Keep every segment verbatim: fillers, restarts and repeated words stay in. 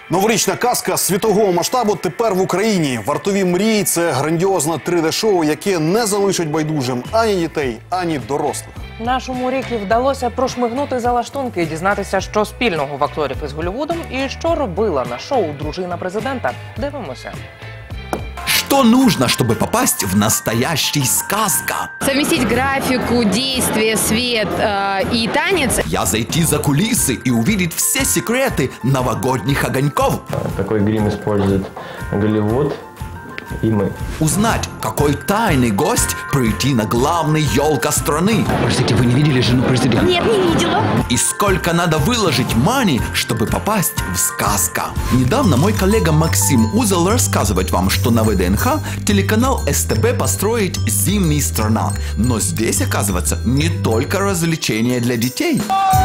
Новорічна казка світового масштабу тепер в Україні. «Вартові мрії» – це грандіозне три де-шоу, яке не залишить байдужим ані дітей, ані дорослих. Нашому Рікі вдалося прошмигнути за лаштунки і дізнатися, що спільного в акторів із Голлівудом і що робила на шоу дружина президента. Дивимося. Что нужно, чтобы попасть в настоящий сказка? Совместить графику, действие, свет э, и танец. Я зайти за кулисы и увидеть все секреты новогодних огоньков. Такой грим использует Голливуд и мы. Узнать, какой тайный гость прийти на главный елка страны. Простите, вы не видели жену президента? Нет, не видела. И сколько надо выложить мани, чтобы попасть в сказка. Недавно мой коллега Максим Узел рассказывает вам, что на вэ дэ эн ха телеканал эс тэ бэ построить «Зимняя страна». Но здесь, оказывается, не только развлечения для детей.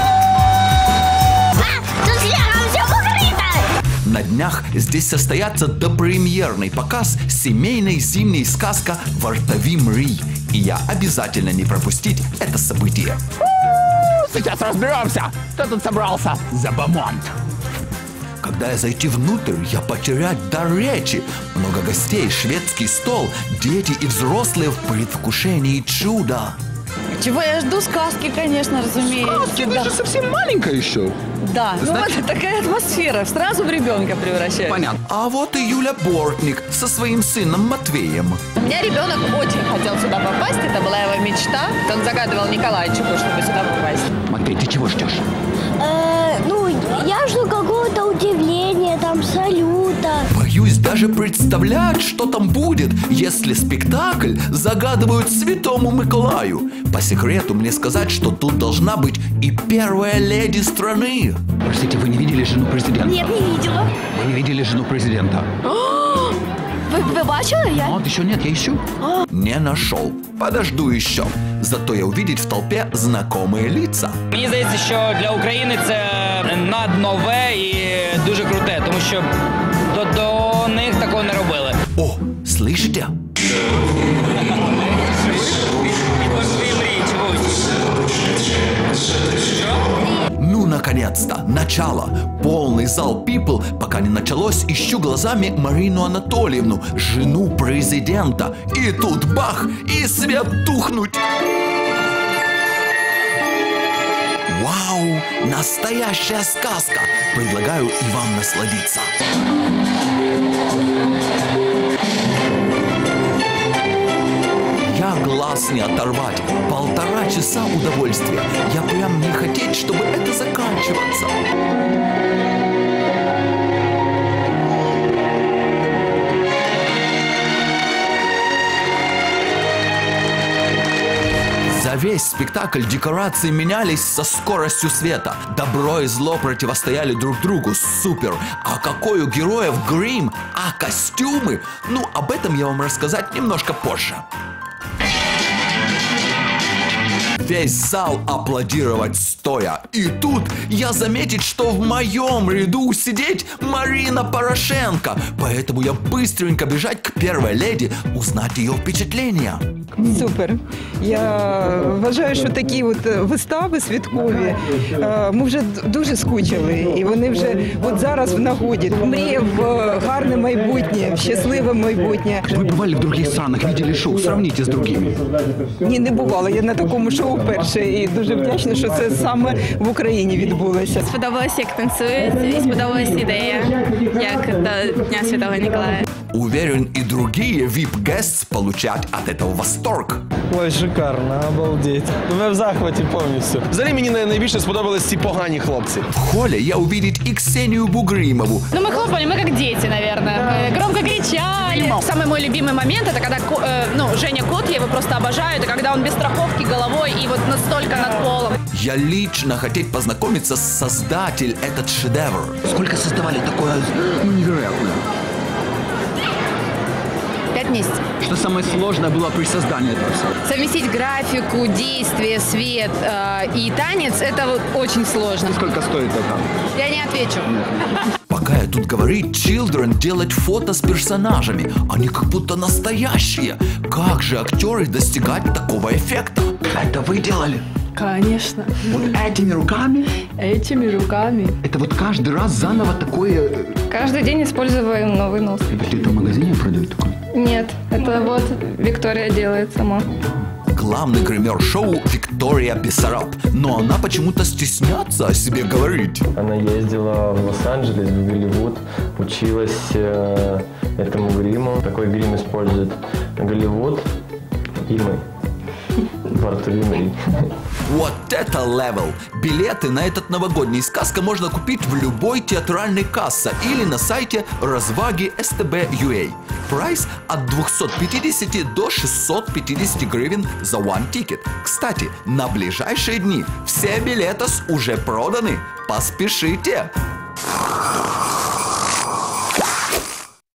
На днях здесь состоится допремьерный показ семейной зимней сказки «Вартові мрії». И я обязательно не пропустить это событие. Сейчас разберемся, кто тут собрался за бомонд. Когда я зайти внутрь, я потерять дар речи. Много гостей, шведский стол, дети и взрослые в предвкушении чуда. Чего я жду? Сказки, конечно, разумеется. Сказки, вы же совсем маленькая еще. Да, ну вот такая атмосфера, сразу в ребенка превращается. Понятно. А вот и Юля Бортник со своим сыном Матвеем. У меня ребенок очень хотел сюда попасть, это была его мечта. Он загадывал Николайчику, чтобы сюда попасть. Матвей, ты чего ждешь? Ну, я жду какого-то удивления, там, салюта. Боюсь даже представлять, что там будет, если спектакль загадывают Святому Миколаю. По секрету мне сказать, что тут должна быть и первая леди страны. Простите, вы не видели жену президента? Нет, не видела. Вы не видели жену президента? Вы, вы бачили? Я... Вот еще нет, я ищу. Не нашел. Подожду еще. Зато я увидеть в толпе знакомые лица. Мені здається, що для України це наднове і дуже круте, тому що до, до них такого не робили. О, слышите? Ну, наконец-то, начало. Полный зал people, пока не началось, ищу глазами Марину Анатольевну, жену президента. И тут бах, и свет тухнуть. Вау, настоящая сказка. Предлагаю и вам насладиться. Я глаз не оторвать. Полтора часа удовольствия. Я прям не хотеть, чтобы это заканчиваться. За весь спектакль декорации менялись со скоростью света. Добро и зло противостояли друг другу. Супер! А какой у героев грим? А костюмы? Ну, об этом я вам рассказать немножко позже. Весь зал аплодировать стоя. И тут я заметить, что в моем ряду сидеть Марина Порошенко. Поэтому я быстренько бежать к первой леди, узнать ее впечатления. Супер. Я вважаю, що такі от вистави святкові, ми вже дуже скучили. І вони вже от зараз в нагоді. Мрія в гарне майбутнє, в щасливе майбутнє. Вы бывали в других странах, видели шоу, сравните с другими. Ні, не бувало. Я на такому шоу перше. І дуже вдячна, що це саме в Україні відбулося. Сподобалось, як танцюють, і сподобалась ідея, як до Дня Святого Николая. Уверен, и другие вип-геsts получат от этого восторг. Ой, шикарно, обалдеть. Ми в захваті повністю. Взагалі мені найбільше сподобались ці погані хлопці. В холле я увидеть и Ксению Бугримову. Ну, мы хлопали, мы как дети, наверное. Громко кричали. Самый мой любимый момент, это когда, э, ну, Женя Кот, я его просто обожаю, это когда он без страховки головой и вот настолько над полом. Я лично хотеть познакомиться с создателем этот шедевр. Сколько создавали такое, ну, невероятное? Пять месяцев. Что самое сложное было при создании этого всего? Совместить графику, действие, свет э, и танец, это вот очень сложно. Сколько стоит это? Я не отвечу. Пока я тут говорит Children делать фото с персонажами. Они как будто настоящие. Как же актеры достигать такого эффекта? Это вы делали? Конечно. Вот этими руками? Этими руками. Это вот каждый раз заново такое Каждый день используем новый нос. Где-то в магазине продают такой? Нет, это вот Виктория делает сама. Главный гример шоу Виктория Бессараб, но она почему-то стесняется о себе говорить. Она ездила в Лос-Анджелес, в Голливуд, училась э, этому гриму. Такой грим использует Голливуд и мы. Вартовий Мрій. Вот это левел! Билеты на этот новогодний сказка можно купить в любой театральной кассе или на сайте разваги эс тэ бэ точка ю а. Прайс от двухсот пятидесяти до шестисот пятидесяти гривен за one ticket. Кстати, на ближайшие дни все билеты уже проданы. Поспешите!